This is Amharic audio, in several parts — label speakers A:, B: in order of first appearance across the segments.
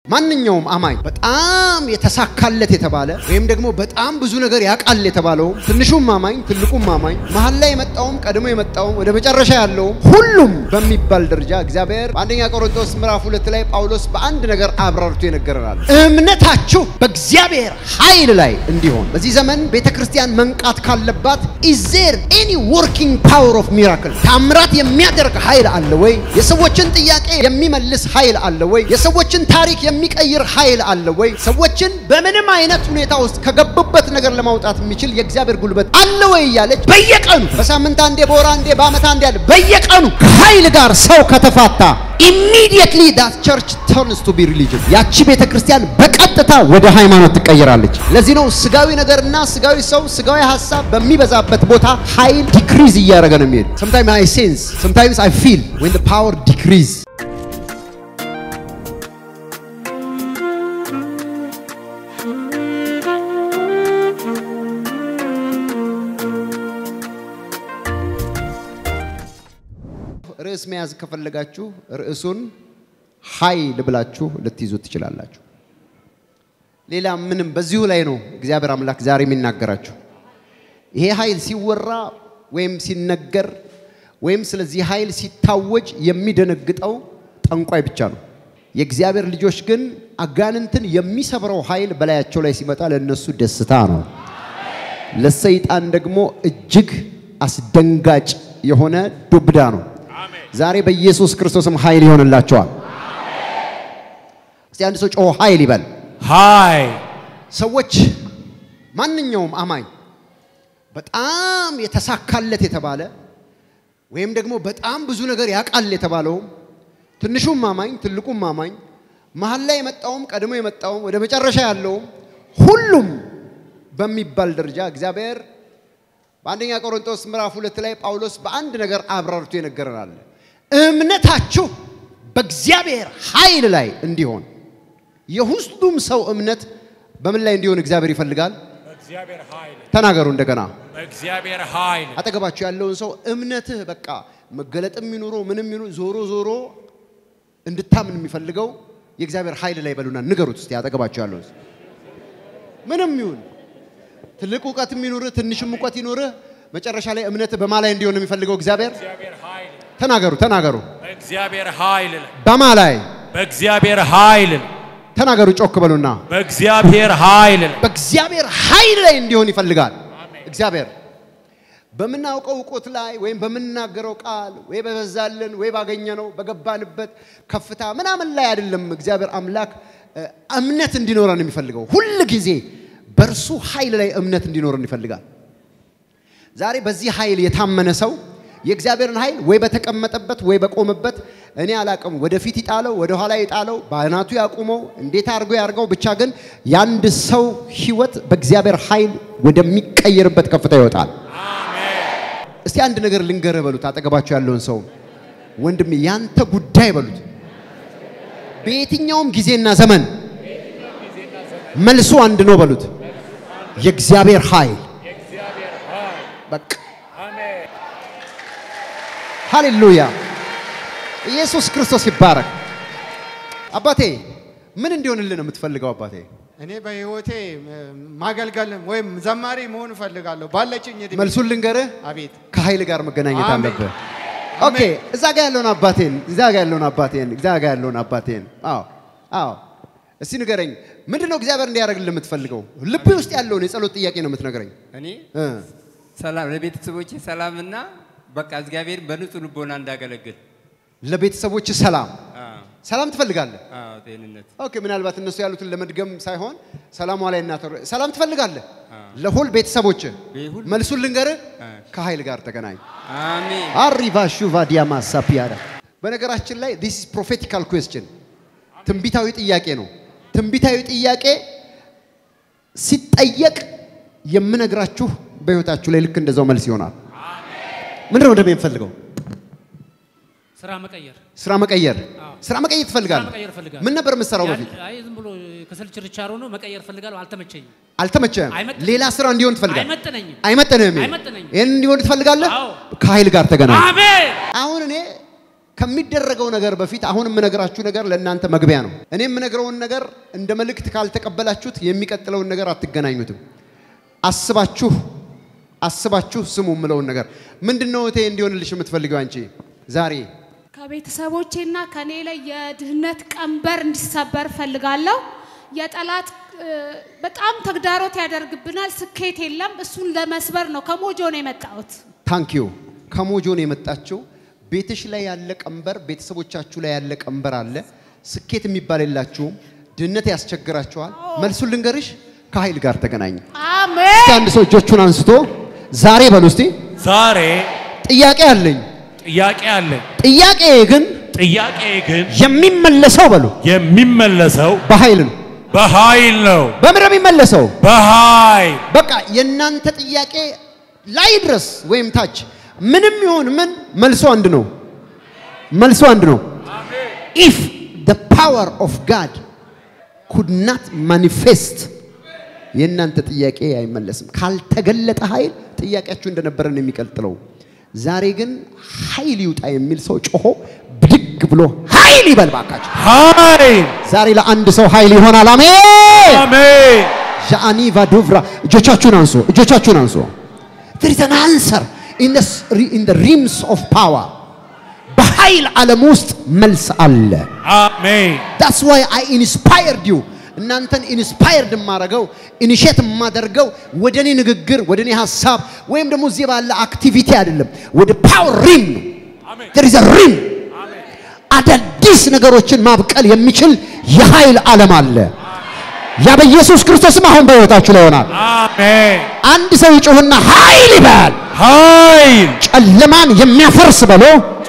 A: ማንኛውም አማኝ በጣም የተሳካለት የተባለ ወይም ደግሞ በጣም ብዙ ነገር ያቃል የተባለው ትንሹም አማኝ ትልቁም አማኝ መሐል ላይ የመጣውም ቀድሞ የመጣውም ወደ መጨረሻ ያለው ሁሉም በሚባል ደረጃ እግዚአብሔር በአንደኛ ቆሮንቶስ ምዕራፍ 2 ላይ ጳውሎስ በአንድ ነገር አብራርቶ ይነገራል። እምነታችሁ በእግዚአብሔር ኃይል ላይ እንዲሆን በዚህ ዘመን ቤተክርስቲያን መንቃት ካለባት is there any working power of miracle ታምራት የሚያደርግ ኃይል አለ ወይ? የሰዎችን ጥያቄ የሚመልስ ኃይል አለ ወይ? የሰዎችን ታሪክ የሚቀይር ኃይል አለ ወይ? ሰዎችን በምንም አይነት ሁኔታ ውስጥ ከገቡበት ነገር ለማውጣት የሚችል የእግዚአብሔር ጉልበት አለ ወይ ያለች በየቀኑ በሳምንት አንዴ በወር አንዴ በአመት አንዴ ያለ በየቀኑ ኃይል ጋር ሰው ከተፋታ immediately that church turns to be religion ያቺ ቤተክርስቲያን በቀጥታ ወደ ሃይማኖት ትቀየራለች። ለዚህ ነው ስጋዊ ነገርና ስጋዊ ሰው ስጋዊ ሐሳብ በሚበዛበት ቦታ ኃይል ዲክሪዝ እያደረገ ነው የሚሄድ። sometimes I sense, sometimes I feel when the power decrease. ርዕስ መያዝ ከፈለጋችሁ ርዕሱን ኃይል ብላችሁ ልትይዙት ትችላላችሁ። ሌላ ምንም በዚሁ ላይ ነው እግዚአብሔር አምላክ ዛሬ የሚናገራችሁ። ይሄ ኃይል ሲወራ ወይም ሲነገር ወይም ስለዚህ ኃይል ሲታወጅ የሚደነግጠው ጠንቋይ ብቻ ነው። የእግዚአብሔር ልጆች ግን አጋንንትን የሚሰብረው ኃይል በላያቸው ላይ ሲመጣ ለነሱ ደስታ ነው። ለሰይጣን ደግሞ እጅግ አስደንጋጭ የሆነ ዱብዳ ነው። ዛሬ በኢየሱስ ክርስቶስም ኃይል ይሆንላችኋል። እስቲ አንድ ሰው ጮህ ኃይል ይበል።
B: ኃይል
A: ሰዎች ማንኛውም አማኝ በጣም የተሳካለት የተባለ ወይም ደግሞ በጣም ብዙ ነገር ያቃል የተባለው ትንሹም አማኝ ትልቁም አማኝ መሐል ላይ የመጣውም ቀድሞ የመጣውም ወደ መጨረሻ ያለው ሁሉም በሚባል ደረጃ እግዚአብሔር በአንደኛ ቆሮንቶስ ምዕራፍ 2 ላይ ጳውሎስ በአንድ ነገር አብራርቶ ይነገራል። እምነታችሁ በእግዚአብሔር ኃይል ላይ እንዲሆን የሁሉም ሰው እምነት በምን ላይ እንዲሆን እግዚአብሔር ይፈልጋል?
B: በእግዚአብሔር ኃይል።
A: ተናገሩ እንደገና
B: በእግዚአብሔር ኃይል።
A: አጠገባችሁ ያለውን ሰው እምነትህ በቃ መገለጥም ይኑሮ ምንም ይኑር ዞሮ ዞሮ እንድታምን የሚፈልገው የእግዚአብሔር ኃይል ላይ በሉና ንገሩት። እስቲ አጠገባችሁ ያለውን ምንም ይሁን ትልቅ ዕውቀትም ይኑር ትንሽም ዕውቀት ይኑር መጨረሻ ላይ እምነትህ በማን ላይ እንዲሆን የሚፈልገው እግዚአብሔር?
B: ኃይል።
A: ተናገሩ
B: በእግዚአብሔር ኃይል።
A: በማን ላይ?
B: በእግዚአብሔር ኃይል።
A: ተናገሩ ጮክ በሉና
B: በእግዚአብሔር ኃይል።
A: በእግዚአብሔር ኃይል ላይ እንዲሆን ይፈልጋል እግዚአብሔር። በመናውቀው ዕውቀት ላይ ወይም በመናገረው ቃል ወይ በበዛልን ወይ ባገኘነው በገባንበት ከፍታ ምናምን ላይ አይደለም እግዚአብሔር አምላክ እምነት እንዲኖረን የሚፈልገው ሁሉ ጊዜ በርሱ ኃይል ላይ እምነት እንዲኖረን ይፈልጋል። ዛሬ በዚህ ኃይል የታመነ ሰው የእግዚአብሔርን ኃይል ወይ በተቀመጠበት ወይ በቆመበት እኔ አላቀም ወደፊት ይጣለው ወደ ኋላ ይጣለው ባናቱ ያቆመው እንዴት አርጎ ያርገው ብቻ ግን ያንድ ሰው ህይወት በእግዚአብሔር ኃይል ወደሚቀየርበት ከፍታ ይወጣል። አሜን። እስቲ አንድ ነገር ልንገርህ በሉት አጠገባችሁ ያለውን ሰው ወንድሜ ያንተ ጉዳይ በሉት በየትኛውም ጊዜና ዘመን መልሶ አንድ ነው በሉት የእግዚአብሔር ኃይል። በቃ አሜን ሃሌሉያ ኢየሱስ ክርስቶስ ይባረክ። አባቴ ምን እንዲሆንልህ ነው የምትፈልገው? አባቴ
C: እኔ በህይወቴ ማገልገል ወይም ዘማሪ መሆን ፈልጋለሁ ባለችኝ እድሜ።
A: መልሱን ልንገርህ
C: አቤት
A: ከኃይል ጋር መገናኘት አለብህ። ኦኬ እዛ ጋር ያለውን አባቴን አዎ እስቲ ንገረኝ ምንድነው እግዚአብሔር እንዲያደርግልህ የምትፈልገው? ልብ ውስጥ ያለውን የጸሎት ጥያቄ ነው የምትነግረኝ።
D: እኔ ሰላም ለቤተሰቦቼ ሰላምና በቃ እግዚአብሔር በንጹህ ልቦና እንዳገለግል
A: ለቤተሰቦች ሰላም ትፈልጋለህ?
D: አዎ ጤንነት።
A: ኦኬ ምናልባት እነሱ ያሉትን ለመድገም ሳይሆን ሰላም ላይ እናት ሰላም ትፈልጋለህ ለሁሉ ቤተሰቦች መልሱን ልንገርህ ከኃይል ጋር ተገናኝ።
D: አሜን።
A: አሪቫ ሹቫ ዲያማ ሳፒያዳ በነገራችን ላይ this is prophetical question ትንቢታዊ ጥያቄ ነው። ትንቢታዊ ጥያቄ ሲጠየቅ የምነግራችሁ በህይወታችሁ ላይ ልክ እንደዛው መልስ ይሆናል። አሜን። ምንድነው እንደሚፈልገው? ስራ መቀየር ትፈልጋለህ? ምን ነበር የምትሰራው በፊት?
E: አይ ዝም ብሎ ከሰል ችርቻሮ ነው መቀየር ፈልጋለሁ
A: አልተመቸኝም። ሌላ ስራ እንዲሆን ትፈልጋለህ? አይመጥነኝም።
E: አይመጥነኝም።
A: ይሄን እንዲሆን ትፈልጋለህ? ከኃይል ጋር ተገናኝ።
E: አሜን።
A: አሁን እኔ ከሚደረገው ነገር በፊት አሁን የምነግራችሁ ነገር ለእናንተ መግቢያ ነው። እኔ የምነግረውን ነገር እንደ መልእክት ካልተቀበላችሁት የሚቀጥለውን ነገር አትገናኙትም። አስባችሁ ስሙ የምለውን ነገር ምንድነው እቴ እንዲሆንልሽ የምትፈልጊው አንቺ ዛሬ?
F: ከቤተሰቦቼና ከኔ ላይ የድህነት ቀንበር እንዲሰበር ፈልጋለሁ። የጠላት በጣም ተግዳሮት ያደርግብናል። ስኬት የለም። እሱን ለመስበር ነው ከሞጆ ነው የመጣሁት። ታንክ ዩ። ከሞጆ ነው የመጣችው። ቤትሽ ላይ ያለ ቀንበር፣ ቤተሰቦቻችሁ ላይ ያለ ቀንበር አለ። ስኬት የሚባልላችሁ ድህነት ያስቸግራችኋል። መልሱን ልንገርሽ፣ ከኃይል ጋር ተገናኙ። አሜን። አንድ ሰው እጆቹን አንስቶ ዛሬ በሉ እስቲ ዛሬ ጥያቄ አለኝ። ጥያቄ ግን የሚመለሰው በሉ የሚመለሰው በኃይል ነው። በምን የሚመለሰው? በኃይል። በቃ የናንተ ጥያቄ ላይ ድረስ ወይም ታች ምንም ይሁን ምን መልሶ አንድ ነው። If the power of God could not manifest የናንተ ጥያቄ አይመለስም። ካልተገለጠ ኃይል ጥያቄያችሁ እንደነበረ ነው የሚቀጥለው። ዛሬ ግን ኃይል ይውጣ የሚል ሰው ጮሆ ብድግ ብሎ ኃይል ይበል ባካችሁ። ኃይል ዛሬ ለአንድ ሰው ኃይል ይሆናል። አሜን። ጃኒ ቫዱቭራ እጆቻችሁን አንሱ። There is an answer in the realms of power. በኃይል ዓለም ውስጥ መልስ አለ። አሜን። That's why I inspired you. እናንተን ኢንስፓየርድ ማረጋው ኢኒሼት ማደርገው ወደኔ ንግግር ወደኔ ሐሳብ ወይም ደግሞ እዚህ ባለ አክቲቪቲ አይደለም፣ ወደ ፓወር ሪም ነው። አሜን። there is a rim አዳዲስ ነገሮችን ማብቀል የሚችል የኃይል ዓለም አለ። ያ በኢየሱስ ክርስቶስም አሁን በሕይወታችሁ ላይ ይሆናል። አሜን። አንድ ሰው ይጮህና ኃይል ይበል። ኃይል ጨለማን የሚያፈርስ በሎ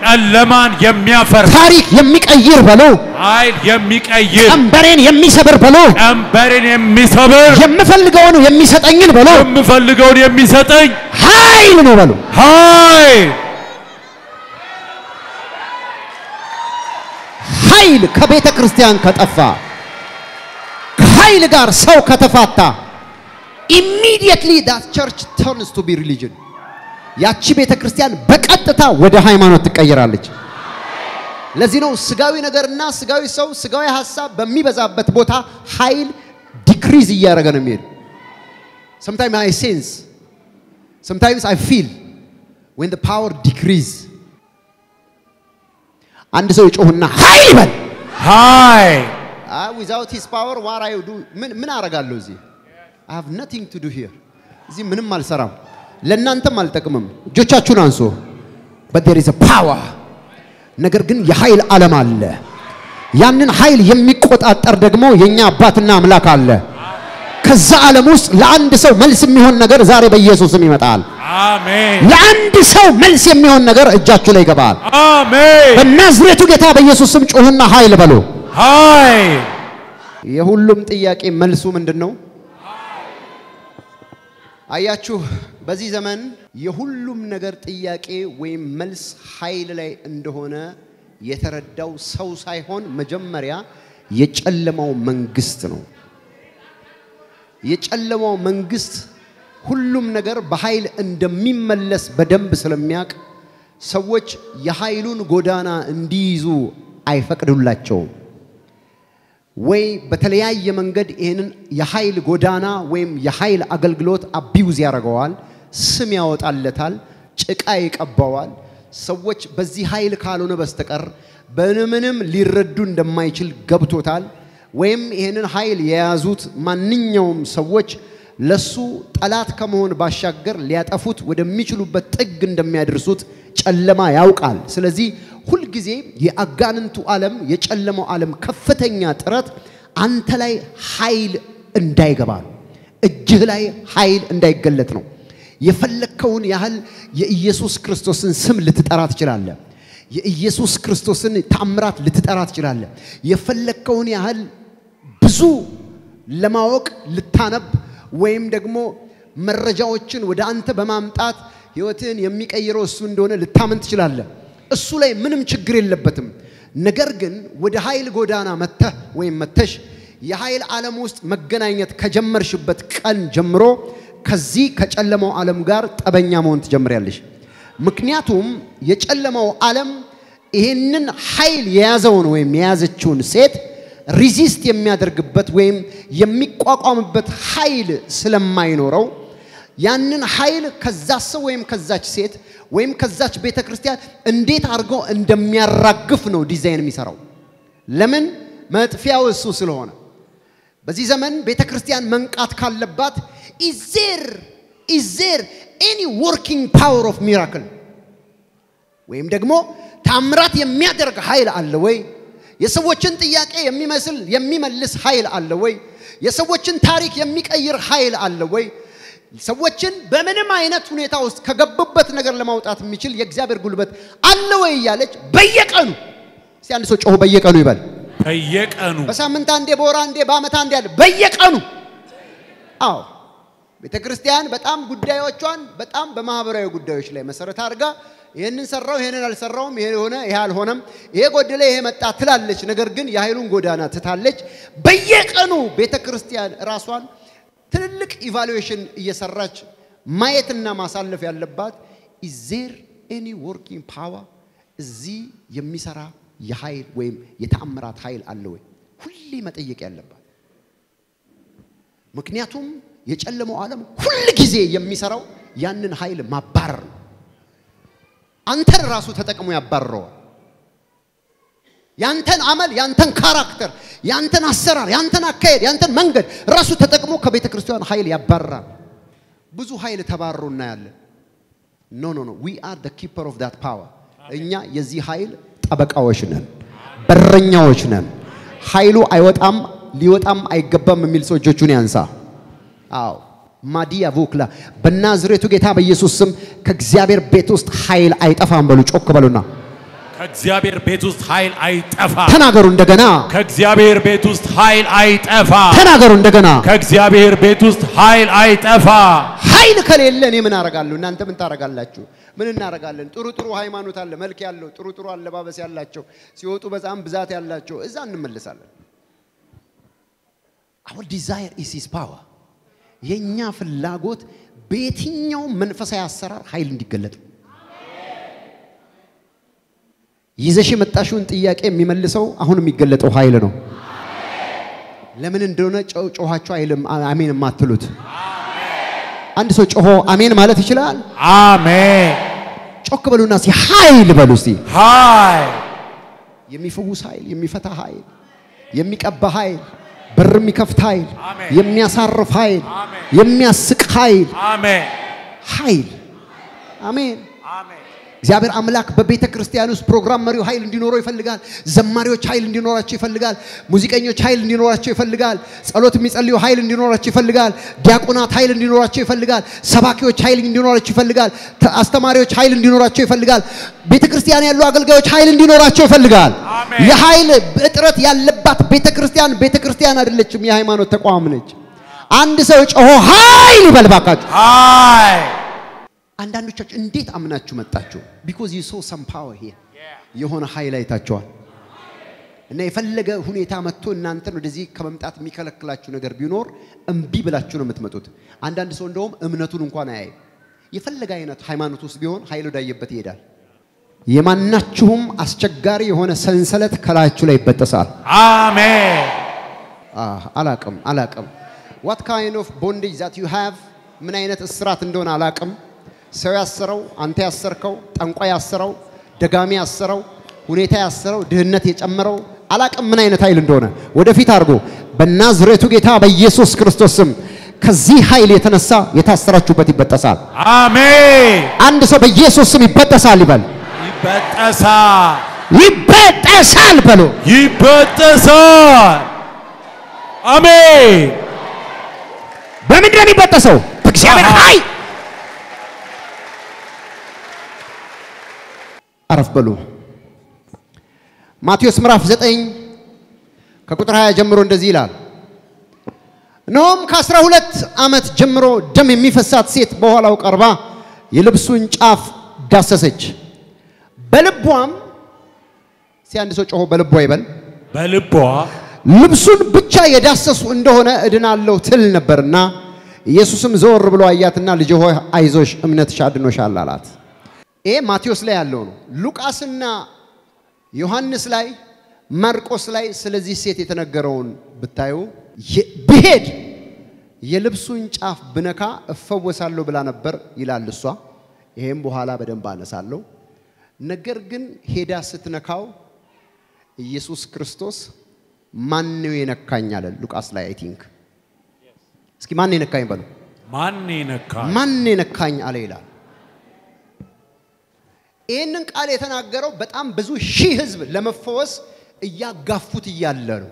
F: ታሪክ የሚቀይር በሎ ኃይል የሚቀይር ቀንበሬን የሚሰብር በሎ የምፈልገውን የሚሰጠኝን በሎ ኃይል ነው በሎ ኃይል ከቤተ ክርስቲያን ከጠፋ ከኃይል ጋር ሰው ከተፋታ immediately that church turns to be religion. ያቺ ቤተ ክርስቲያን በቀጥታ ወደ ሃይማኖት ትቀየራለች። ለዚህ ነው ስጋዊ ነገርና ስጋዊ ሰው ስጋዊ ሐሳብ በሚበዛበት ቦታ ኃይል ዲክሪዝ እያደረገ ነው የሚሄድ። Sometimes I sense, sometimes I feel when the power decrease. አንድ ሰው ይጮህና ኃይል ይበል። ኃይል without his power what I do ምን አረጋለሁ እዚህ? I have nothing to do here. እዚህ ምንም አልሰራም። ለእናንተም አልጠቅምም። እጆቻችሁን አንሱ። but there is a power. ነገር ግን የኃይል ዓለም አለ። ያንን ኃይል የሚቆጣጠር ደግሞ የኛ አባትና አምላክ አለ። ከዛ ዓለም ውስጥ ለአንድ ሰው መልስ የሚሆን ነገር ዛሬ በኢየሱስም ይመጣል። አሜን። ለአንድ ሰው መልስ የሚሆን ነገር እጃችሁ ላይ ይገባል። አሜን። በናዝሬቱ ጌታ በኢየሱስም ጮህና ኃይል በሉ። ኃይል። የሁሉም ጥያቄ መልሱ ምንድነው? አያችሁ በዚህ ዘመን የሁሉም ነገር ጥያቄ ወይም መልስ ኃይል ላይ እንደሆነ የተረዳው ሰው ሳይሆን መጀመሪያ የጨለማው መንግስት ነው። የጨለማው መንግስት ሁሉም ነገር በኃይል እንደሚመለስ በደንብ ስለሚያውቅ ሰዎች የኃይሉን ጎዳና እንዲይዙ አይፈቅዱላቸውም። ወይ በተለያየ መንገድ ይሄንን የኃይል ጎዳና ወይም የኃይል አገልግሎት አቢዩዝ ያደርገዋል፣ ስም ያወጣለታል፣ ጭቃ ይቀባዋል። ሰዎች በዚህ ኃይል ካልሆነ በስተቀር በምንም ሊረዱ እንደማይችል ገብቶታል። ወይም ይሄንን ኃይል የያዙት ማንኛውም ሰዎች ለሱ ጠላት ከመሆን ባሻገር ሊያጠፉት ወደሚችሉበት ጥግ እንደሚያደርሱት ጨለማ ያውቃል። ስለዚህ ሁሉ ጊዜ የአጋንንቱ ዓለም የጨለማው ዓለም ከፍተኛ ጥረት አንተ ላይ ኃይል እንዳይገባ ነው። እጅህ ላይ ኃይል እንዳይገለጥ ነው። የፈለከውን ያህል የኢየሱስ ክርስቶስን ስም ልትጠራ ትችላለህ። የኢየሱስ ክርስቶስን ተአምራት ልትጠራ ትችላለህ። የፈለከውን ያህል ብዙ ለማወቅ ልታነብ ወይም ደግሞ መረጃዎችን ወደ አንተ በማምጣት ህይወትን የሚቀይረው እሱ እንደሆነ ልታመን ትችላለህ። እሱ ላይ ምንም ችግር የለበትም። ነገር ግን ወደ ኃይል ጎዳና መተህ ወይም መተሽ የኃይል ዓለም ውስጥ መገናኘት ከጀመርሽበት ቀን ጀምሮ ከዚህ ከጨለማው ዓለም ጋር ጠበኛ መሆን ትጀምሪያለሽ። ምክንያቱም የጨለማው ዓለም ይሄንን ኃይል የያዘውን ወይም የያዘችውን ሴት ሪዚስት የሚያደርግበት ወይም የሚቋቋምበት ኃይል ስለማይኖረው ያንን ኃይል ከዛ ሰው ወይም ከዛች ሴት ወይም ከዛች ቤተክርስቲያን እንዴት አድርጎ እንደሚያራግፍ ነው ዲዛይን የሚሰራው። ለምን? መጥፊያው እሱ ስለሆነ። በዚህ ዘመን ቤተክርስቲያን መንቃት ካለባት is there any working power of miracle ወይም ደግሞ ታምራት የሚያደርግ ኃይል አለ ወይ? የሰዎችን ጥያቄ የሚመልስ ኃይል አለ ወይ? የሰዎችን ታሪክ የሚቀይር ኃይል አለ ወይ? ሰዎችን በምንም አይነት ሁኔታ ውስጥ ከገቡበት ነገር ለማውጣት የሚችል የእግዚአብሔር ጉልበት አለ ወይ ያለች በየቀኑ እስቲ አንድ ሰው ጮሁ በየቀኑ ይበል።
B: በየቀኑ
F: በሳምንት አንዴ በወር አንዴ በአመት አንዴ ያለ በየቀኑ። አዎ ቤተክርስቲያን በጣም ጉዳዮቿን በጣም በማህበራዊ ጉዳዮች ላይ መሰረት አድርጋ ይሄንን ሰራው ይሄንን አልሰራውም ይሄ ሆነ ይሄ አልሆነም ይሄ ጎደለ ይሄ መጣ ትላለች። ነገር ግን የኃይሉን ጎዳና ትታለች። በየቀኑ ቤተክርስቲያን ራሷን ትልቅ ኢቫሉዌሽን እየሰራች ማየትና ማሳለፍ ያለባት is there any working power እዚህ የሚሰራ የኃይል ወይም የተአምራት ኃይል አለ ወይ? ሁሌ መጠየቅ ያለባት። ምክንያቱም የጨለመው ዓለም ሁሉ ጊዜ የሚሰራው ያንን ኃይል ማባረር ነው። አንተን ራሱ ተጠቅሞ ያባረረዋል። ያንተን አመል ያንተን ካራክተር ያንተን አሰራር ያንተን አካሄድ ያንተን መንገድ ራሱ ተጠቅሞ ከቤተክርስቲያን ኃይል ያባረራል። ብዙ ኃይል ተባረሩና ያለ no we are the keeper of that power እኛ የዚህ ኃይል ጠበቃዎች ነን በረኛዎች ነን። ኃይሉ አይወጣም ሊወጣም አይገባም የሚል ሰው እጆቹን ያንሳ። አዎ ማዲያ ቮክላ በናዝሬቱ ጌታ በኢየሱስ ስም ከእግዚአብሔር ቤት ውስጥ ኃይል አይጠፋም በሉ ጮክ በሉና
B: ከእግዚአብሔር ቤት ውስጥ ኃይል አይጠፋ
F: ተናገሩ እንደገና
B: ከእግዚአብሔር ቤት ውስጥ ኃይል አይጠፋ
F: ተናገሩ እንደገና
B: ከእግዚአብሔር ቤት ውስጥ ኃይል አይጠፋ።
F: ኃይል ከሌለ እኔ ምን አረጋለሁ? እናንተ ምን ታረጋላችሁ? ምን እናረጋለን? ጥሩ ሃይማኖት አለ መልክ ያለው ጥሩ አለባበስ ያላቸው ሲወጡ በጣም ብዛት ያላቸው እዛ እንመለሳለን። our desire is his power የኛ ፍላጎት በየትኛው መንፈሳዊ አሰራር ኃይል እንዲገለጥ ይዘሽ የመጣሽውን ጥያቄ የሚመልሰው አሁን የሚገለጠው ኃይል ነው። ለምን እንደሆነ ጮሃችሁ አይልም አሜን ማትሉት? አንድ ሰው ጮሆ አሜን ማለት ይችላል?
B: አሜን
F: ጮክ በሉና ሲ ኃይል በሉ እስቲ።
B: ኃይል
F: የሚፈውስ ኃይል የሚፈታ ኃይል የሚቀባ ኃይል በር የሚከፍት ኃይል የሚያሳርፍ ኃይል የሚያስቅ ኃይል
B: አሜን
F: ኃይል አሜን
B: አሜን።
F: እግዚአብሔር አምላክ በቤተ ክርስቲያን ውስጥ ፕሮግራም መሪው ኃይል እንዲኖረው ይፈልጋል። ዘማሪዎች ኃይል እንዲኖራቸው ይፈልጋል። ሙዚቀኞች ኃይል እንዲኖራቸው ይፈልጋል። ጸሎት የሚጸልዩ ኃይል እንዲኖራቸው ይፈልጋል። ዲያቆናት ኃይል እንዲኖራቸው ይፈልጋል። ሰባኪዎች ኃይል እንዲኖራቸው ይፈልጋል። አስተማሪዎች ኃይል እንዲኖራቸው ይፈልጋል። ቤተ ክርስቲያን ያሉ አገልጋዮች ኃይል እንዲኖራቸው ይፈልጋል። የኃይል እጥረት ያለባት ቤተ ክርስቲያን አይደለችም፣ የሃይማኖት ተቋም ነች። አንድ ሰው ጮሆ ኃይል ይበልባካችሁ
B: ኃይል።
F: አንዳንዶቻችሁ እንዴት አምናችሁ መጣችሁ? because you saw some power here የሆነ ኃይል አይታችኋል። እና የፈለገ ሁኔታ መጥቶ እናንተን ወደዚህ ከመምጣት የሚከለክላችሁ ነገር ቢኖር እምቢ ብላችሁ ነው የምትመጡት። አንዳንድ ሰው እንደውም እምነቱን እንኳን አያይ የፈለገ አይነት ሃይማኖት ውስጥ ቢሆን ኃይል ወዳየበት ይሄዳል። የማናችሁም አስቸጋሪ የሆነ ሰንሰለት ከላያችሁ ላይ ይበጠሳል።
B: አሜን።
F: አላቅም what kind of bondage that you have ምን አይነት እስራት እንደሆነ አላቅም። ሰው ያሰረው አንተ ያሰርከው ጠንቋይ ያሰረው ደጋሚ ያሰረው ሁኔታ ያሰረው ድህነት የጨመረው አላቅም ምን አይነት ኃይል እንደሆነ ወደፊት አድርጎ በናዝሬቱ ጌታ በኢየሱስ ክርስቶስ ስም ከዚህ ኃይል የተነሳ የታሰራችሁበት ይበጠሳል።
B: አሜን።
F: አንድ ሰው በኢየሱስ ስም ይበጠሳል ይበል። ይበጠሳል በሉ።
B: ይበጠሳል። አሜን።
F: በምንድን ነው የሚበጠሰው? በእግዚአብሔር ኃይል። አረፍ በሉ። ማቴዎስ ምዕራፍ 9 ከቁጥር 20 ጀምሮ እንደዚህ ይላል። እነሆም ከ12 ዓመት ጀምሮ ደም የሚፈሳት ሴት በኋላው ቀርባ የልብሱን ጫፍ ዳሰሰች። በልቧም ሲያንድ ሰው ጮሆ በልቧ ይበል።
B: በልቧ
F: ልብሱን ብቻ የዳሰሱ እንደሆነ እድናለሁ ትል ነበርና ኢየሱስም ዘወር ብሎ አያትና ልጅ ሆይ አይዞሽ እምነትሽ አድኖሻል አላት። ይሄ ማቴዎስ ላይ ያለው ነው። ሉቃስና ዮሐንስ ላይ ማርቆስ ላይ ስለዚህ ሴት የተነገረውን ብታዩ ብሄድ የልብሱን ጫፍ ብነካ እፈወሳለሁ ብላ ነበር ይላል እሷ። ይሄም በኋላ በደንብ አነሳለሁ። ነገር ግን ሄዳ ስትነካው ኢየሱስ ክርስቶስ ማን ነው የነካኝ አለ ሉቃስ ላይ አይ ቲንክ። እስኪ ማን የነካኝ በሉ። ማን የነካኝ አለ ይላል። ይሄንን ቃል የተናገረው በጣም ብዙ ሺህ ህዝብ ለመፈወስ እያጋፉት እያለ ነው።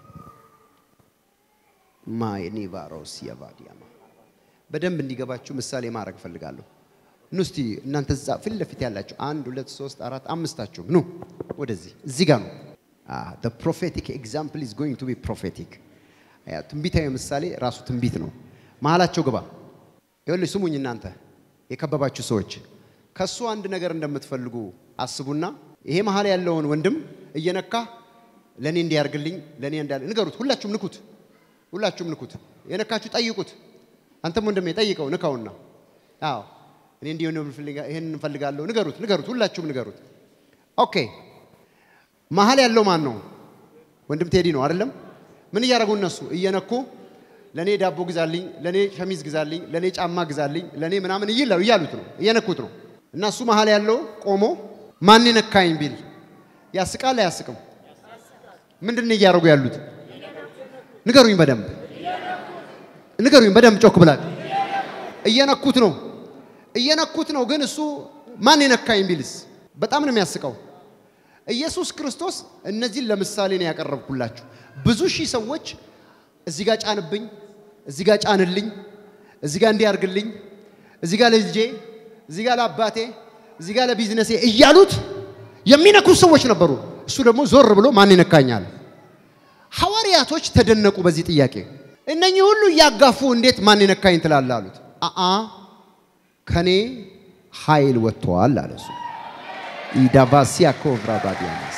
F: ማይኒ ቫሮስ ያባዲያማ በደንብ እንዲገባችሁ ምሳሌ ማድረግ ፈልጋለሁ። ኑ እስቲ እናንተ እዛ ፊት ለፊት ያላችሁ 1 2 3 4 5ታችሁ ኑ ወደዚህ እዚህ ጋር ነው። the prophetic example is going to be prophetic ትንቢታዊ ምሳሌ ራሱ ትንቢት ነው። መሃላቸው ግባ። ይኸውልህ ስሙኝ እናንተ የከበባችሁ ሰዎች ከሱ አንድ ነገር እንደምትፈልጉ አስቡና ይሄ መሃል ያለውን ወንድም እየነካ ለኔ እንዲያርግልኝ ለኔ እንዳለ ንገሩት። ሁላችሁም ንኩት። የነካችሁ ጠይቁት። አንተም ወንድሜ ጠይቀው ንካውና አዎ እኔ እንዲሆነ ይሄን እንፈልጋለሁ ንገሩት። ሁላችሁም ንገሩት። ኦኬ መሃል ያለው ማን ነው? ወንድም ቴዲ ነው አይደለም? ምን እያደረጉ እነሱ እየነኩ ለኔ ዳቦ ግዛልኝ፣ ለኔ ሸሚዝ ግዛልኝ፣ ለኔ ጫማ ግዛልኝ፣ ለኔ ምናምን እያሉት ነው እየነኩት ነው። እና እሱ መሃል ያለው ቆሞ ማን ነካኝ ቢል ያስቃል አያስቅም? ምንድነው እያደረጉ ያሉት? ንገሩኝ በደንብ ጮክ ብላችሁ። እየነኩት ነው። ግን እሱ ማን ነካኝ ቢልስ በጣም ነው የሚያስቀው። ኢየሱስ ክርስቶስ እነዚህን ለምሳሌ ነው ያቀረብኩላችሁ። ብዙ ሺህ ሰዎች እዚህ ጋር ጫንብኝ፣ እዚህ ጋር ጫንልኝ፣ እዚህ ጋር እንዲያርግልኝ፣ እዚህ ጋር ለልጄ፣ እዚህ ጋር ለአባቴ፣ እዚህ ጋር ለቢዝነሴ እያሉት የሚነኩ ሰዎች ነበሩ። እሱ ደግሞ ዞር ብሎ ማን ነካኛል? ሐዋርያቶች ተደነቁ በዚህ ጥያቄ። እነኚህ ሁሉ ያጋፉ እንዴት ማን ነካኝ ትላለህ አሉት። ከኔ ኃይል ወጥቷል አለ እሱ። ኢዳቫሲያ ኮቭራባዲያስ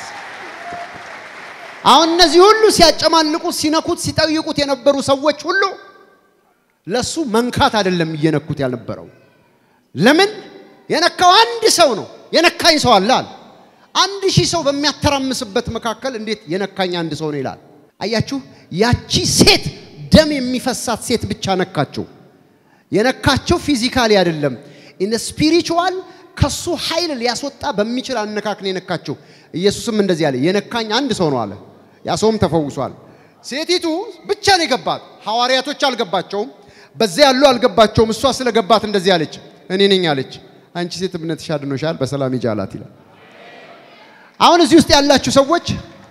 F: አሁን እነዚህ ሁሉ ሲያጨማልቁት ሲነኩት ሲጠይቁት የነበሩ ሰዎች ሁሉ ለሱ መንካት አይደለም እየነኩት ያልነበረው። ለምን የነካው አንድ ሰው ነው። የነካኝ ሰው አለ። 1000 ሰው በሚያተራምስበት መካከል እንዴት የነካኝ አንድ ሰው ነው ይላል። አያችሁ ያቺ ሴት ደም የሚፈሳት ሴት ብቻ ነካቸው። የነካቸው ፊዚካሊ አይደለም ኢን ስፒሪቹዋል ከሱ ኃይል ሊያስወጣ በሚችል አነካክነ የነካቸው። ኢየሱስም እንደዚህ አለ የነካኝ አንድ ሰው ነው አለ። ያ ሰውም ተፈውሷል። ሴቲቱ ብቻ ነው የገባት። ሐዋርያቶች አልገባቸውም። በዚያ ያሉ አልገባቸውም። እሷ ስለገባት እንደዚህ አለች እኔ ነኝ አለች። አንቺ ሴት እምነትሽ አድኖሻል በሰላም ሂጂ አላት ይላል። አሁን እዚህ ውስጥ ያላችሁ ሰዎች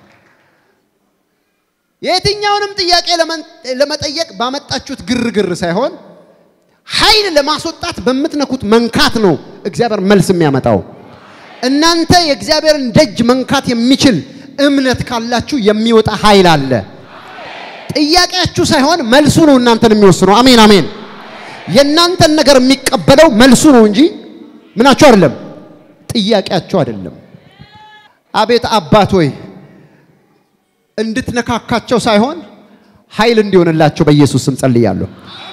F: የትኛውንም ጥያቄ ለመጠየቅ ባመጣችሁት ግርግር ሳይሆን ኃይል ለማስወጣት በመትነኩት መንካት ነው እግዚአብሔር መልስ የሚያመጣው። እናንተ የእግዚአብሔርን ደጅ መንካት የሚችል እምነት ካላችሁ የሚወጣ ኃይል አለ። ጥያቄያችሁ ሳይሆን መልሱ ነው እናንተን የሚወስነው። አሜን። የእናንተን ነገር የሚቀበለው መልሱ ነው እንጂ ምናችሁ አይደለም፣ ጥያቄያችሁ አይደለም። አቤት አባት ሆይ እንድትነካካቸው ሳይሆን ኃይል እንዲሆንላቸው በኢየሱስ ስም ጸልያለሁ።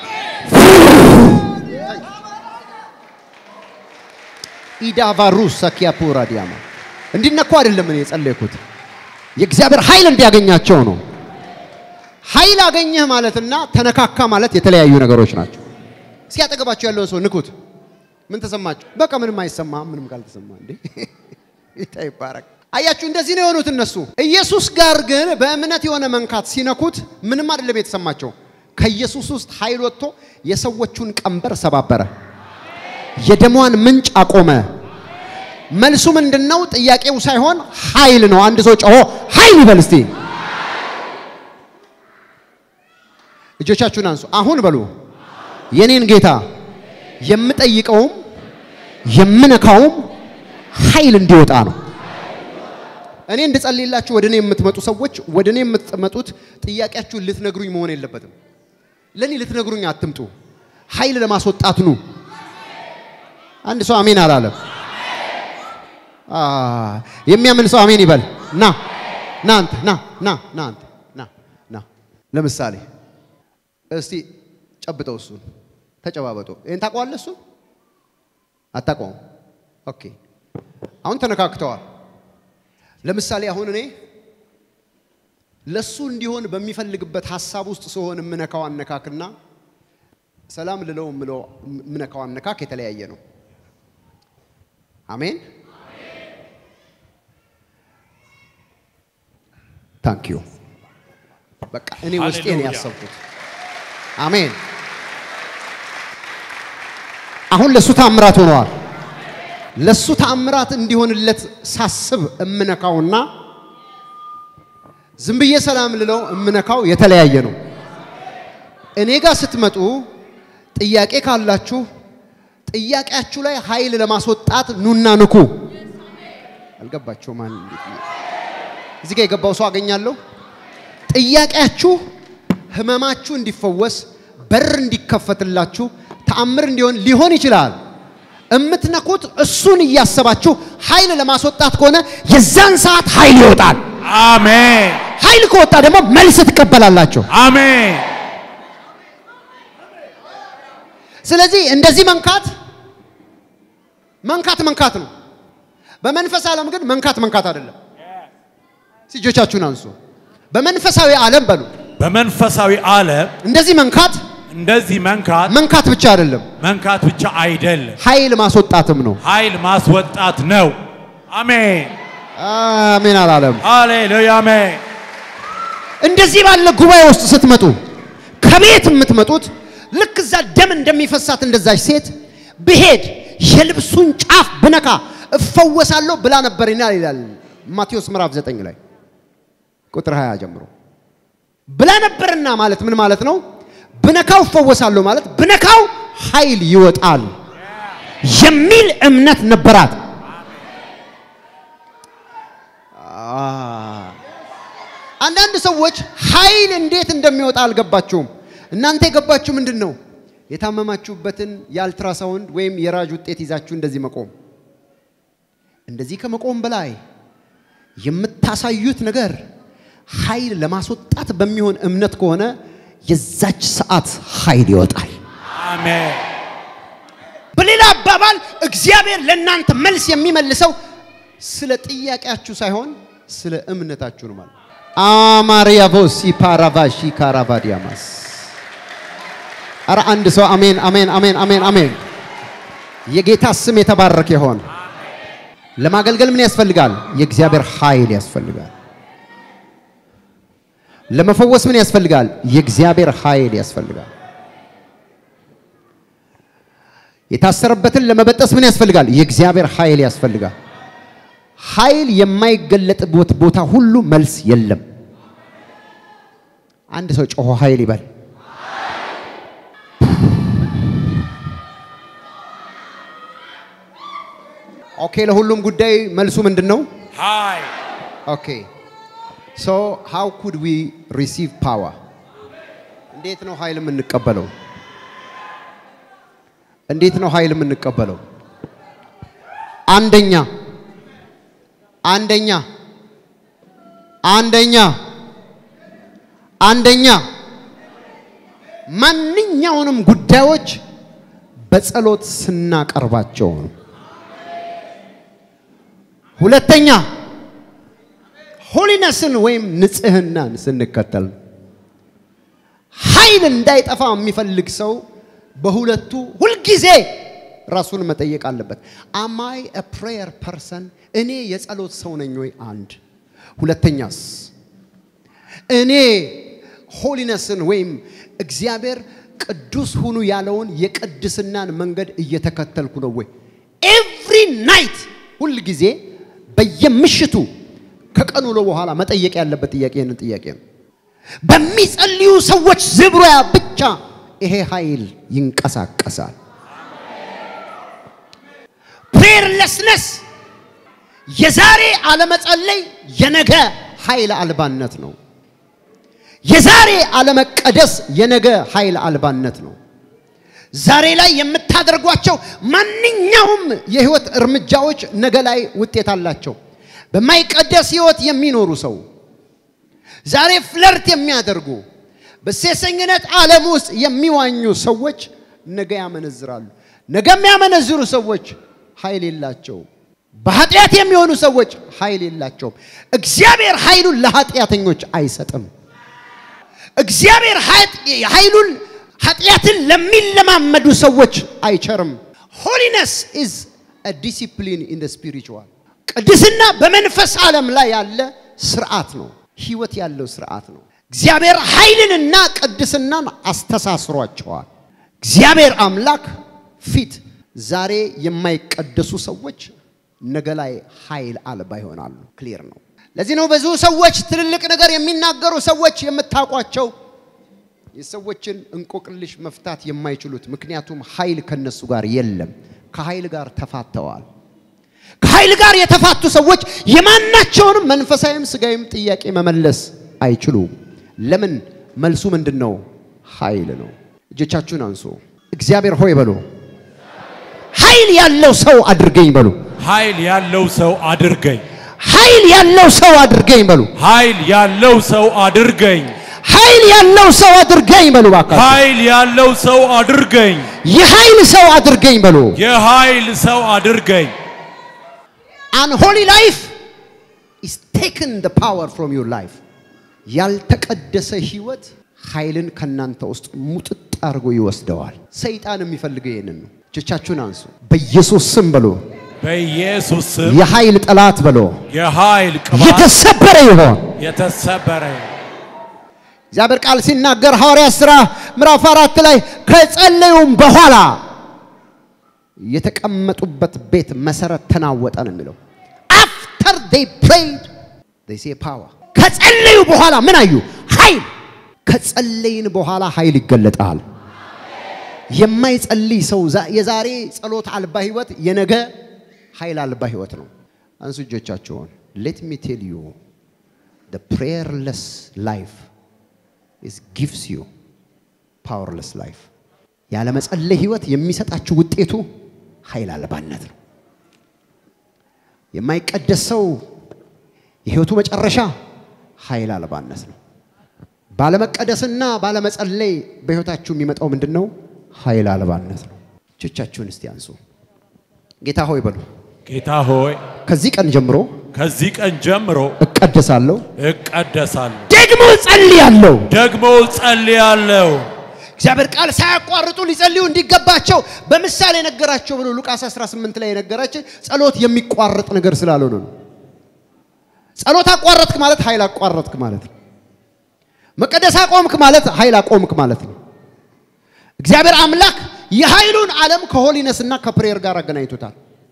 F: ኢዳቫሩስ ሰኪያፑራ ዲያማ እንዲነኩ አይደለም እኔ ጸለይኩት፣ የእግዚአብሔር ኃይል እንዲያገኛቸው ነው። ኃይል አገኘህ ማለትና ተነካካ ማለት የተለያዩ ነገሮች ናቸው። ሲያጠገባቸው ያለውን ሰው ንኩት። ምን ተሰማችሁ? በቃ ምንም አይሰማም። ምንም ካልተሰማ እንዴ ይታይባረክ። አያችሁ እንደዚህ ነው የሆኑት እነሱ። ኢየሱስ ጋር ግን በእምነት የሆነ መንካት ሲነኩት ምንም አይደለም የተሰማቸው። ከኢየሱስ ውስጥ ኃይል ወጥቶ የሰዎቹን ቀንበር ሰባበረ፣ የደሟን ምንጭ አቆመ። መልሱ ምንድነው? ጥያቄው ሳይሆን ኃይል ነው። አንድ ሰው ጮሆ ኃይል ይበል እስቲ። እጆቻችሁን አንሱ አሁን በሉ። የኔን ጌታ የምጠይቀውም የምነካውም ኃይል እንዲወጣ ነው። እኔ እንድጸልይላችሁ ወደኔ የምትመጡ ሰዎች ወደኔ የምትመጡት ጥያቄያችሁን ልትነግሩኝ መሆን የለበትም። ለኔ ልትነግሩኝ አትምጡ። ኃይል ለማስወጣት ነው። አንድ ሰው አሜን አላለም? የሚያምን ሰው አሜን ይበል። ና ለምሳሌ እስቲ ጨብጠው እሱን ተጨባበጡ። ይሄን ታቋለ እሱ አታቋም። ኦኬ አሁን ተነካክተዋል። ለምሳሌ አሁን እኔ ለሱ እንዲሆን በሚፈልግበት ሐሳብ ውስጥ ሲሆን ምነካው አነካክና ሰላም ልለው ምነካው አነካክ የተለያየ ነው አሜን ታንክ ዩ በቃ እኔ ውስጤን ያሰብኩት አሜን አሁን ለሱ ታምራት ሆኗል ለሱ ታምራት እንዲሆንለት ሳስብ እምነካውና ዝም ብዬ ሰላም ልለው እምነካው የተለያየ ነው እኔ ጋር ስትመጡ ጥያቄ ካላችሁ ጥያቄያችሁ ላይ ኃይል ለማስወጣት ኑና ንኩ አልገባችሁ ማን እዚህ ጋር የገባው ሰው አገኛለሁ ጥያቄያችሁ ህመማችሁ እንዲፈወስ በር እንዲከፈትላችሁ ተአምር ሊሆን ይችላል እምትነኩት እሱን ያያሰባችሁ ኃይል ለማስወጣት ከሆነ የዛን ሰዓት ኃይል ይወጣል
B: አሜን
F: ኃይል ከወጣ ደግሞ መልስ ትቀበላላችሁ
B: አሜን
F: ስለዚህ እንደዚህ መንካት ነው በመንፈስ ዓለም ግን መንካት አይደለም ሲጆቻችሁን አንሱ በመንፈሳዊ ዓለም በሉ
B: በመንፈሳዊ ዓለም
F: እንደዚህ መንካት ብቻ አይደለም ኃይል ማስወጣትም ነው
B: ኃይል ማስወጣት ነው አሜን
F: አሜን አላለም
B: ሃሌሉያ አሜን
F: እንደዚህ ባለ ጉባኤ ውስጥ ስትመጡ ከቤት የምትመጡት ልክ እዛ ደም እንደሚፈሳት እንደዛች ሴት ብሄድ የልብሱን ጫፍ ብነካ እፈወሳለሁ ብላ ነበርና ይላል ማቴዎስ ምዕራፍ 9 ላይ ቁጥር 20 ጀምሮ ብላ ነበርና ማለት ምን ማለት ነው ብነካው እፈወሳለሁ ማለት ብነካው ኃይል ይወጣል የሚል እምነት ነበራት አንዳንድ ሰዎች ኃይል እንዴት እንደሚወጣ አልገባቸውም እናንተ የገባችሁ ምንድነው የታመማችሁበትን የአልትራሳውንድ ወይም የራጅ ውጤት ይዛችሁ እንደዚህ መቆም እንደዚህ ከመቆም በላይ የምታሳዩት ነገር ኃይል ለማስወጣት በሚሆን እምነት ከሆነ የዛች ሰዓት ኃይል ይወጣል
B: አሜን
F: በሌላ አባባል እግዚአብሔር ለእናንተ መልስ የሚመልሰው ስለ ጥያቄያችሁ ሳይሆን ስለ እምነታችሁ ነው ማለት አማሪያ ቮሲ ፓራቫሺ ካራቫዲያማስ አረ አንድ ሰው አሜን የጌታ ስም የተባረከ ይሁን ለማገልገል ምን ያስፈልጋል የእግዚአብሔር ኃይል ያስፈልጋል ለመፈወስ ምን ያስፈልጋል የእግዚአብሔር ኃይል ያስፈልጋል የታሰረበትን ለመበጠስ ምን ያስፈልጋል የእግዚአብሔር ኃይል ያስፈልጋል ኃይል የማይገለጥበት ቦታ ሁሉ መልስ የለም አንድ ሰው ጮሆ ኃይል ይበል ኦኬ ለሁሉም ጉዳይ መልሱ ምንድነው
B: ኃይል
F: ኦኬ so how could we receive power እንዴት ነው ኃይል የምንቀበለው አንደኛ ማንኛውንም ጉዳዮች በጸሎት ስናቀርባቸው ነው ሁለተኛ ሆሊነስን ወይም ንጽህናን ስንከተል ኃይል እንዳይጠፋ የሚፈልግ ሰው በሁለቱ ሁሉ ጊዜ ራሱን መጠየቅ አለበት am I a prayer person እኔ የጸሎት ሰው ነኝ ወይ አንድ ሁለተኛስ እኔ ሆሊነስን ወይም እግዚአብሔር ቅዱስ ሁኑ ያለውን የቅድስናን መንገድ እየተከተልኩ ነው ወይ every night ሁሉ ጊዜ በየምሽቱ ከቀኑ ነው በኋላ መጠየቅ ያለበት ጥያቄ ነው በሚጸልዩ ሰዎች ዝብሮያ ብቻ ይሄ ኃይል ይንቀሳቀሳል prayerlessness የዛሬ አለመጸለይ የነገ ኃይል አልባነት ነው የዛሬ አለመቀደስ የነገ ኃይል አልባነት ነው ዛሬ ላይ የምታደርጓቸው ማንኛውም የህይወት እርምጃዎች ነገ ላይ ውጤት አላቸው በማይቀደስ ህይወት የሚኖሩ ሰው ዛሬ ፍለርት የሚያደርጉ በሴሰኝነት ዓለም ውስጥ የሚዋኙ ሰዎች ነገ ያመነዝራሉ ነገ የሚያመነዝሩ ሰዎች ኃይል የላቸው በኃጢአት የሚሆኑ ሰዎች ኃይል የላቸውም። እግዚአብሔር ኃይሉን ለኃጢአተኞች አይሰጥም። እግዚአብሔር ኃይሉን ኃጢአትን ለሚለማመዱ ሰዎች አይቸርም። holiness is a discipline in the spiritual ቅድስና በመንፈስ ዓለም ላይ ያለ ስርዓት ነው። ህይወት ያለው ስርዓት ነው። እግዚአብሔር ኃይልንና ቅድስናን አስተሳስሯቸዋል። እግዚአብሔር አምላክ ፊት ዛሬ የማይቀደሱ ሰዎች ነገ ላይ ኃይል አልባ ይሆናሉ። ክሊር ነው። ለዚህ ነው ብዙ ሰዎች ትልልቅ ነገር የሚናገሩ ሰዎች የምታውቋቸው የሰዎችን እንቆቅልሽ መፍታት የማይችሉት ምክንያቱም ኃይል ከነሱ ጋር የለም። ከኃይል ጋር ተፋተዋል። ከኃይል ጋር የተፋቱ ሰዎች የማናቸውንም መንፈሳዊም ስጋዊም ጥያቄ መመለስ አይችሉም። ለምን? መልሱ ምንድነው? ኃይል ነው። እጆቻችሁን አንሱ። እግዚአብሔር ሆይ በሉ። ኃይል ያለው ሰው አድርገኝ በሉ።
B: ኃይል ያለው ሰው አድርገኝ።
F: ኃይል ያለው ሰው አድርገኝ በሉ።
B: ኃይል ያለው ሰው አድርገኝ።
F: ኃይል ያለው ሰው አድርገኝ በሉ። ባካችሁ
B: ኃይል ያለው ሰው አድርገኝ።
F: የኃይል ሰው አድርገኝ በሉ።
B: የኃይል ሰው አድርገኝ።
F: Unholy life is taken the power from your life. ያልተቀደሰ ህይወት ኃይልን ከናንተ ውስጥ ሙጥጥ አርጎ ይወስደዋል። ሰይጣን የሚፈልገው ይሄንን ነው። እጆቻችሁን አንሱ። በኢየሱስ ስም በሉ።
B: በኢየሱስ ስም
F: የኃይል ጠላት በሉ። የኃይል ቅባት የተሰበረ ይሁን።
B: የተሰበረ
F: እግዚአብሔር ቃል ሲናገር ሐዋርያት ሥራ ምዕራፍ 4 ላይ ከጸለዩም በኋላ የተቀመጡበት ቤት መሰረት ተናወጠ ነው የሚለው። After they prayed they see power. ከጸለዩ በኋላ ምን አዩ? ኃይል። ከጸለይን በኋላ ኃይል ይገለጣል። የማይጸልይ ሰው የዛሬ ጸሎት አልባ ህይወት የነገ ኃይል አልባ ህይወት ነው። አንሱ እጆቻችሁን። Let me tell you the prayerless life gives you powerless life. ያለ መጸለይ ህይወት የሚሰጣችሁ ውጤቱ ኃይል አልባነት ነው። የማይቀደስ ሰው የህይወቱ መጨረሻ ኃይል አልባነት ነው። ባለመቀደስና ባለመጸለይ በህይወታችሁ የሚመጣው ምንድነው? ኃይል አልባነት ነው። እጆቻችሁን እስቲ አንሱ። ጌታ ሆይ በሉ።
B: ጌታ ሆይ
F: ከዚህ ቀን ጀምሮ እቀደሳለሁ። ደግሞ ጸልያለሁ። እግዚአብሔር ቃል ሳያቋርጡ ሊጸልዩ እንዲገባቸው በምሳሌ ነገራቸው ብሎ ሉቃስ 18 ላይ የነገራቸው ጸሎት የሚቋረጥ ነገር ስላልሆነ ነው። ጸሎት አቋረጥክ ማለት ኃይል አቋረጥክ ማለት ነው። መቀደስ አቆምክ ማለት ኃይል አቆምክ ማለት ነው። እግዚአብሔር አምላክ የኃይሉን ዓለም ከሆሊነስና ከፕሬየር ጋር አገናኝቶታል።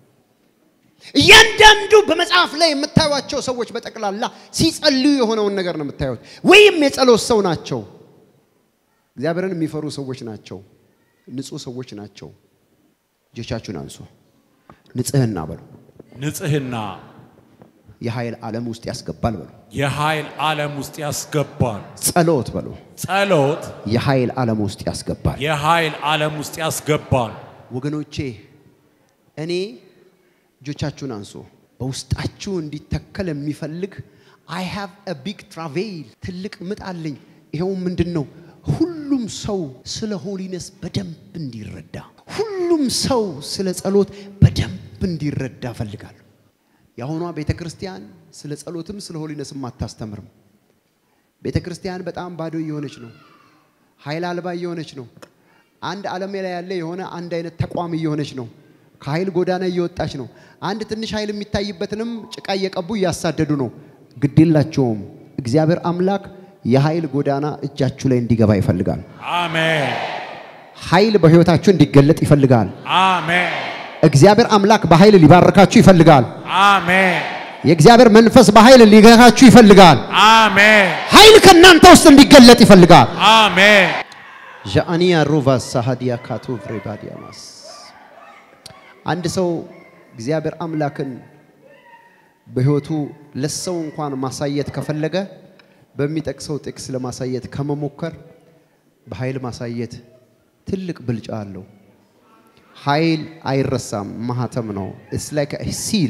F: እያንዳንዱ በመጽሐፍ ላይ የምታዩቸው ሰዎች በጠቅላላ ሲጸልዩ የሆነውን ነገር ነው የምታዩት። ወይም የጸሎት ሰው ናቸው። እግዚአብሔርን የሚፈሩ ሰዎች ናቸው። ንጹህ ሰዎች ናቸው። እጆቻችሁን አንሱ። ንጽህና በሉ።
B: ንጽህና
F: የኃይል ዓለም ውስጥ ያስገባል በሉ።
B: የኃይል ዓለም ውስጥ ያስገባል።
F: ጸሎት በሉ።
B: ጸሎት
F: የኃይል ዓለም ውስጥ ያስገባል።
B: የኃይል ዓለም ውስጥ ያስገባል።
F: ወገኖቼ እኔ እጆቻችሁን አንሱ። በውስጣችሁ እንዲተከል የሚፈልግ I have a big travail ትልቅ ምጥ አለኝ። ይሄው ምንድነው? ሁሉም ሰው ስለ ሆሊነስ በደንብ እንዲረዳ፣ ሁሉም ሰው ስለ ጸሎት በደንብ እንዲረዳ ፈልጋለሁ። ያሆኗ ቤተክርስቲያን ስለ ጸሎትም ስለ ሆሊነስም አታስተምርም። ቤተክርስቲያን በጣም ባዶ እየሆነች ነው። ኃይል አልባ እየሆነች ነው። አንድ ዓለም ላይ ያለ የሆነ አንድ አይነት ተቋም እየሆነች ነው። ከኃይል ጎዳና እየወጣች ነው። አንድ ትንሽ ኃይል የሚታይበትንም ጭቃ እየቀቡ እያሳደዱ ነው። ግዴላቸውም እግዚአብሔር አምላክ የኃይል ጎዳና እጃችሁ ላይ እንዲገባ ይፈልጋል።
B: አሜን።
F: ኃይል በህይወታችሁ እንዲገለጥ ይፈልጋል።
B: አሜን።
F: እግዚአብሔር አምላክ በኃይል ሊባርካችሁ ይፈልጋል።
B: አሜን።
F: የእግዚአብሔር መንፈስ በኃይል ሊገራችሁ ይፈልጋል።
B: አሜን።
F: ኃይል ከናንተ ውስጥ እንዲገለጥ ይፈልጋል።
B: አሜን።
F: ጃአኒያ ሩቫ ሳሃዲያ ካቱ ፍሬባዲያማስ አንድ ሰው እግዚአብሔር አምላክን በህይወቱ ለሰው እንኳን ማሳየት ከፈለገ በሚጠቅሰው ጥቅስ ለማሳየት ከመሞከር በኃይል ማሳየት ትልቅ ብልጫ አለው። ኃይል አይረሳም፣ ማህተም ነው። it's like a seal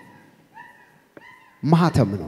F: ማህተም ነው።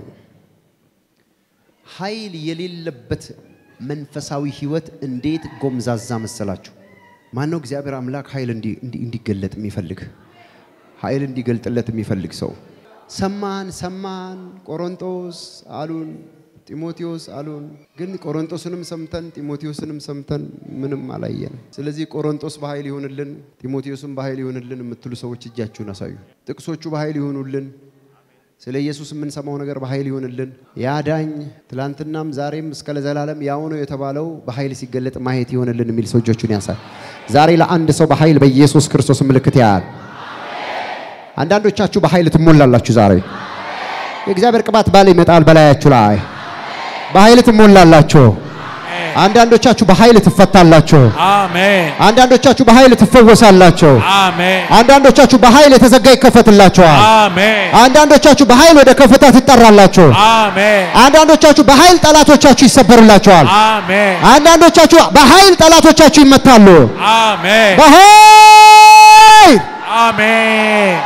F: ኃይል የሌለበት መንፈሳዊ ህይወት እንዴት ጎምዛዛ መሰላችሁ? ማነው እግዚአብሔር አምላክ ኃይል እንዲገለጥ የሚፈልግ? ኃይል እንዲገልጥለት የሚፈልግ ሰው ሰማን ቆሮንቶስ አሉን ጢሞቴዎስ አሉን ግን ቆሮንቶስንም ሰምተን ጢሞቴዎስንም ሰምተን ምንም አላየን ስለዚህ ቆሮንቶስ በኃይል ይሆንልን ጢሞቴዎስም በኃይል ይሆንልን የምትሉ ሰዎች እጃችሁን አሳዩ ጥቅሶቹ በኃይል ይሆኑልን ስለ ኢየሱስ ምን ሰማው ነገር በኃይል ይሆንልን ያዳኝ ትላንትናም ዛሬም እስከ ለዘላለም ያው ነው የተባለው በኃይል ሲገለጥ ማየት ይሆንልን የሚል ሰው እጆቹን ያሳይ ዛሬ ለአንድ ሰው በኃይል በኢየሱስ ክርስቶስ ምልክት ያያል አንዳንዶቻችሁ በኃይል ትሞላላችሁ ዛሬ የእግዚአብሔር ቅባት ባለ ይመጣል በላያችሁ ላይ በኃይል ትሞላላችሁ አንዳንዶቻችሁ በኃይል ትፈታላችሁ
B: አሜን
F: አንዳንዶቻችሁ በኃይል ትፈወሳላችሁ
B: አሜን
F: አንዳንዶቻችሁ በኃይል የተዘጋ ይከፈትላችኋል
B: አሜን
F: አንዳንዶቻችሁ በኃይል ወደ ከፍታ ትጠራላችሁ
B: አሜን
F: አንዳንዶቻችሁ በኃይል ጠላቶቻችሁ ይሰበሩላችኋል
B: አሜን
F: አንዳንዶቻችሁ በኃይል ጠላቶቻችሁ ይመታሉ
B: አሜን
F: በኃይል
B: አሜን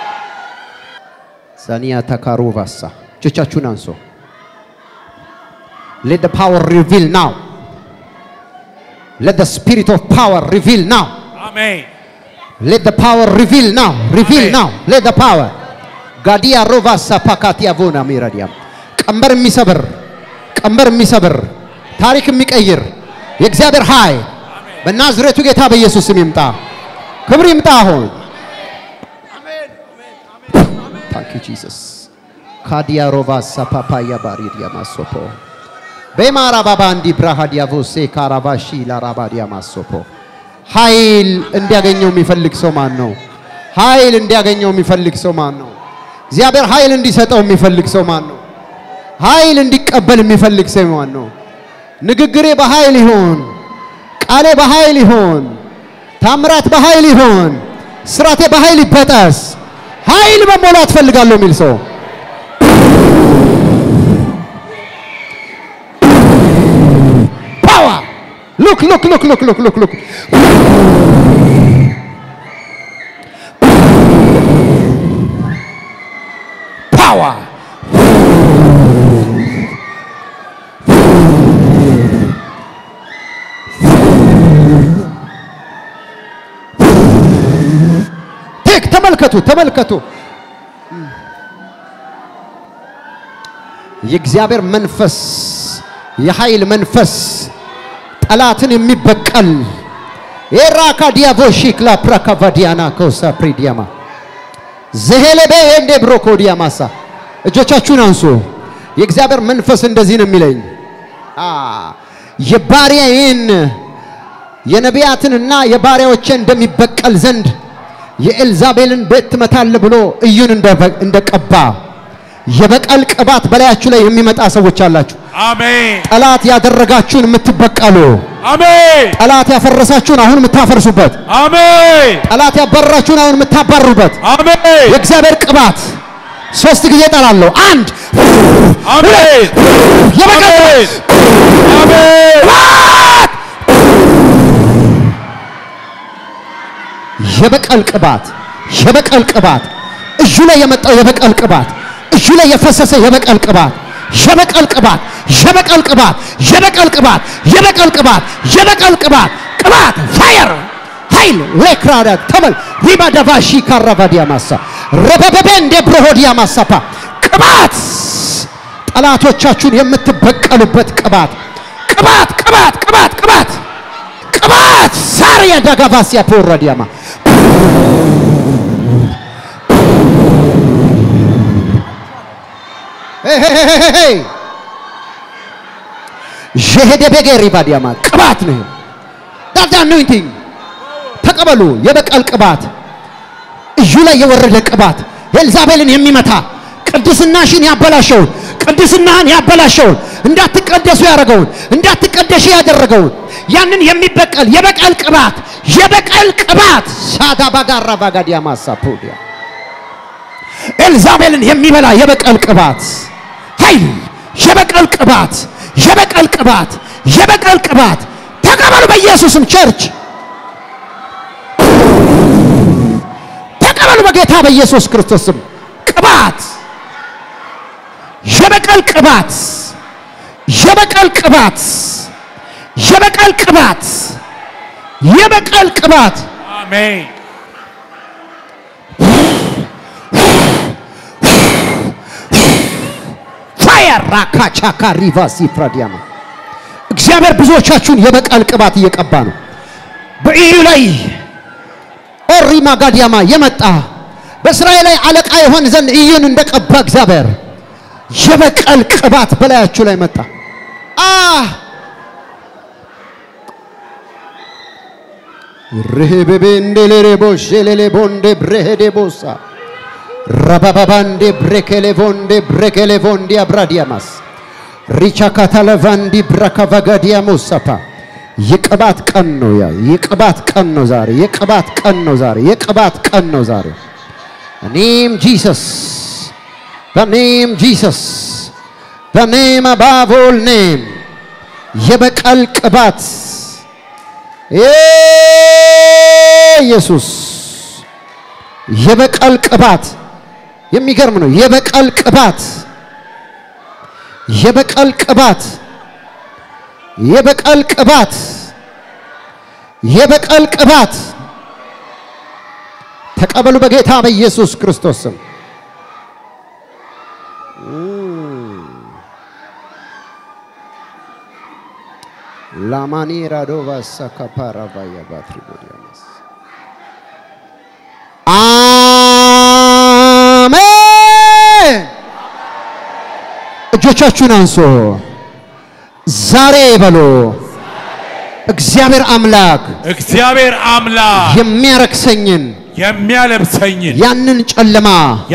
F: ሳኒያ ተካሩቫሳ ቸቻችሁን አንሶ let the power reveal now let the spirit of power reveal now
B: amen
F: let the power reveal now
B: Amen.
F: let the power gadia rovasa pakatia vona miradia ቀንበር የሚሰብር ታሪክ የሚቀይር የእግዚአብሔር ኃይል በናዝሬቱ ጌታ በኢየሱስ ስም ይምጣ ክብር ይምጣ አሁን አሜን thank you jesus kadia rovasa papaya baridia masopo በማራ ባባንዲ ብራሃዲያ ቮሴ ካራባሺ ላራባዲያ ማሶፖ ኃይል እንዲያገኘው የሚፈልግ ሰው ማን ነው ኃይል እንዲያገኘው የሚፈልግ ሰው ማን ነው እግዚአብሔር ኃይል እንዲሰጠው የሚፈልግ ሰው ማን ነው ኃይል እንዲቀበል የሚፈልግ ሰው ማን ነው ንግግሬ በኃይል ይሁን ቃሌ በኃይል ይሁን ታምራት በኃይል ይሁን ስራቴ በኃይል ይበጣስ ኃይል መሞላት ፈልጋለሁ የሚል ሰው Look. Power. Take ተመልከቱ የእግዚአብሔር መንፈስ የኃይል መንፈስ ጠላትን የሚበቀል ኤራካ ዲያቮሺክላ ፕራካቫዲያና ኮሳ ፕሪዲያማ ዘሄለቤ እንደ ብሮኮዲያማሳ እጆቻችሁን አንሱ የእግዚአብሔር መንፈስ እንደዚህ ነው የሚለኝ የባሪያዬን የነቢያትንና የባሪያዎችን እንደሚበቀል ዘንድ የኤልዛቤልን ቤት ትመታል ብሎ እዩን እንደቀባ የበቀል ቅባት በላያችሁ ላይ የሚመጣ ሰዎች አላችሁ
B: አሜን
F: ጠላት ያደረጋችሁን የምትበቀሉ
B: አሜን
F: ጠላት ያፈረሳችሁን አሁን የምታፈርሱበት
B: አሜን
F: ጠላት ያባረራችሁን አሁን የምታባሩበት
B: አሜን
F: የእግዚአብሔር ቅባት ሶስት ጊዜ ጠራለሁ አንድ
B: አሜን
F: የበቀል
B: አሜን
F: የበቀል ቅባት እጁ ላይ የመጣው የበቀል ቅባት እጁ ላይ የፈሰሰ የበቀል ቅባት ቅባት ፋየር ኃይል ወክራዳ ተመል ሪባዳቫሺ ካራቫዲያ ማሳ ረበበበንደ ብሮሆዲያ ማሳፓ ቅባት ጠላቶቻችሁን የምትበቀሉበት ቅባት ሳሪያ ዳጋቫሲያ ፖራዲያማ hey ጀሄደበገሪ ባዲያማ ቅባት ነው that anointing ተቀበሉ የበቀል ቅባት እጁ ላይ የወረደ ቅባት ኤልዛቤልን የሚመታ ቅድስናሽን ያበላሸውን እንዳትቀደሱ ያደረገውን እንዳትቀደሽ ያደረገውን ያንን የሚበቀል የበቀል ቅባት ሳዳ ባጋራ ባጋዲያማ ሳፖዲያ ኤልዛቤልን የሚበላ የበቀል ቅባት ኃይል የበቀል ቅባት ተቀበሉ በኢየሱስም ቸርች ተቀበሉ በጌታ በኢየሱስ ክርስቶስም ቅባት የበቀል ቅባት
B: አሜን
F: ራካቻካ ሪቫሲ ፍራዲያማ እግዚአብሔር ብዙዎቻችሁን የበቀል ቅባት እየቀባ ነው በኢዩ ላይ ኦሪማ ጋዲያማ የመጣ በእስራኤል ላይ አለቃ ይሆን ዘንድ ኢዩን እንደቀባ እግዚአብሔር የበቀል ቅባት በላያችሁ ላይ መጣ ረሄበቤንዴሌቦሽ ሌሌቦንዴ ብሬሄዴቦሳ Rabababande brekelevonde brekelevonde abradiamas ሪቻካታለቫንዲ ብራካቫጋዲያሞሳፓ የቅባት ቀን ነው ያ የቅባት ቀን ነው ዛሬ የቅባት ቀን ነው ዛሬ የቅባት ቀን ነው ዛሬ ኔም ጂሰስ በኔም ጂሰስ በኔም above all name የበቀል ቅባት ኢየሱስ የበቀል ቅባት የሚገርም ነው የበቀል ቅባት የበቀል ቅባት የበቀል ቅባት የበቀል ቅባት ተቀበሉ በጌታ በኢየሱስ ክርስቶስ ስም ላማኒ ራዶቫ ሳካፓራ ባያ ባትሪ ቦዲያማስ አሜን እጆቻችሁን አንሶ ዛሬ በሎ እግዚአብሔር አምላክ የሚያረክሰኝን ያንን ጨለማ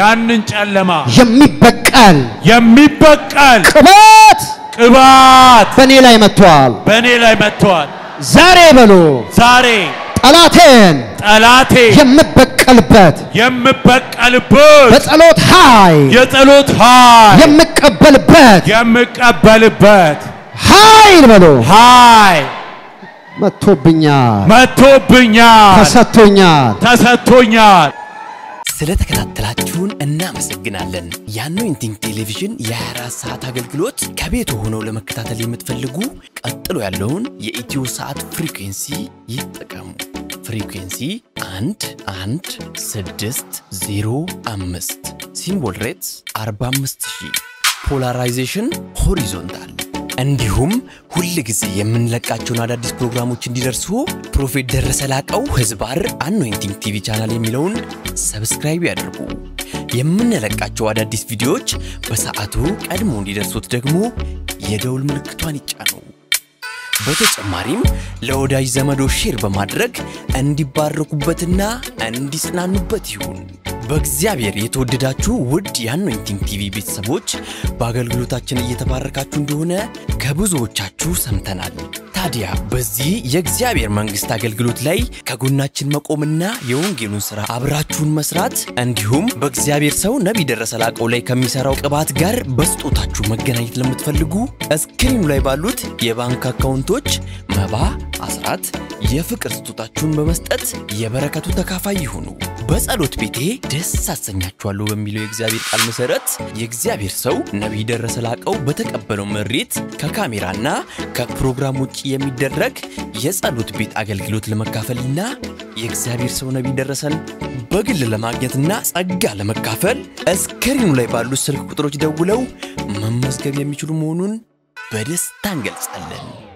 F: የሚበቀል ቅባት በኔ ላይ መጥቷል ዛሬ በሎ ጠላቴን የምበቀልበት በጸሎት ኃይል የምቀበልበት ኃይል በሎ መጥቶብኛል ተሰጥቶኛል
G: ስለተከታተላችሁን እናመሰግናለን የአኖይንቲንግ ቴሌቪዥን የ24 ሰዓት አገልግሎት ከቤት ሆነው ለመከታተል የምትፈልጉ ቀጥሎ ያለውን የኢትዮ ሰዓት ፍሪኩዌንሲ ይጠቀሙ ፍሪኩዌንሲ 11605 ሲምቦል ሬትስ 45000 ፖላራይዜሽን ሆሪዞንታል እንዲሁም ሁሉ ጊዜ የምንለቃቸውን አዳዲስ ፕሮግራሞች እንዲደርሱ ፕሮፌት ደረሰ ላቀው ህዝባር አኖይንቲንግ ቲቪ ቻናል የሚለውን ሰብስክራይብ ያድርጉ የምንለቃቸው አዳዲስ ቪዲዮዎች በሰዓቱ ቀድሞ እንዲደርሱት ደግሞ የደውል ምልክቷን ይጫኑ በተጨማሪም ለወዳጅ ዘመዶ ሼር በማድረግ እንዲባረኩበትና እንዲጽናኑበት ይሁን በእግዚአብሔር የተወደዳችሁ ውድ የአኖይንቲንግ ቲቪ ቤተሰቦች በአገልግሎታችን እየተባረካችሁ እንደሆነ ከብዙዎቻችሁ ሰምተናል ታዲያ በዚህ የእግዚአብሔር መንግስት አገልግሎት ላይ ከጎናችን መቆምና የወንጌሉን ሥራ አብራችሁን መስራት እንዲሁም በእግዚአብሔር ሰው ነብይ ደረሰ ላቀው ላይ ከሚሰራው ቅባት ጋር በስጦታችሁ መገናኘት ለምትፈልጉ ስክሪኑ ላይ ባሉት የባንክ አካውንቶች መባ አስራት የፍቅር ስጦታችሁን በመስጠት የበረከቱ ተካፋይ ይሁኑ በጸሎት ቤቴ ደስ አሰኛችኋለሁ በሚለው የእግዚአብሔር ቃል መሰረት የእግዚአብሔር ሰው ነብይ ደረሰ ላቀው በተቀበለው መሬት ከካሜራና ከፕሮግራም ውጪ የሚደረግ የጸሎት ቤት አገልግሎት ለመካፈልና የእግዚአብሔር ሰው ነብይ ደረሰን በግል ለማግኘትና ጸጋ ለመካፈል ስክሪኑ ላይ ባሉ ስልክ ቁጥሮች ደውለው መመዝገብ የሚችሉ መሆኑን በደስታ እንገልጻለን